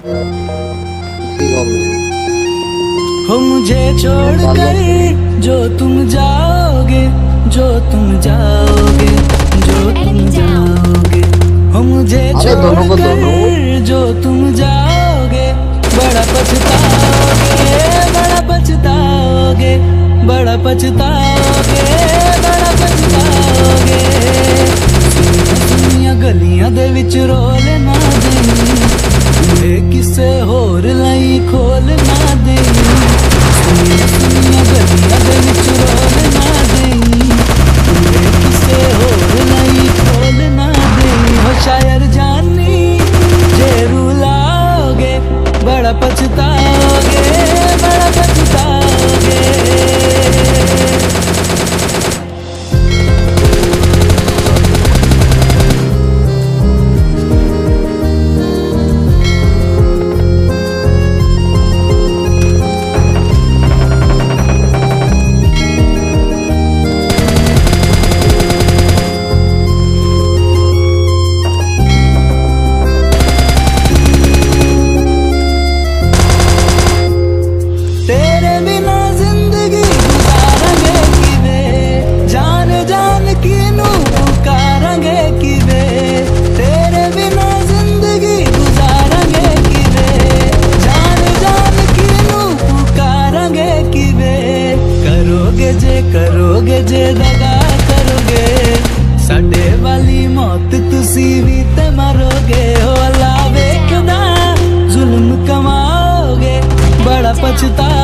हो मुझे छोड़कर जो तुम जाओगे, जो तुम जाओगे, जो तुम जाओगे, हो मुझे छोड़कर जो तुम जाओगे, बड़ा पछताओगे, बड़ा पछताओगे, बड़ा पछताओगे, बड़ा पछताओगे। सुनिया गलियां दे विच रोल ना दे, किसे होर लाई खोल ना दे। सुनिया गलियां दे विच रोल ना दे, किसे होर लाई खोल ना दे। हो शायर जानी जे रुलाओगे, बड़ा पछताओगे, बड़ा पछताओगे। करोगे जे दगा करोगे, साडे वाली मौत तुसी भी ते मरोगे। हो अल्लाह वेखदा जुल्म कमाओगे, बड़ा पछता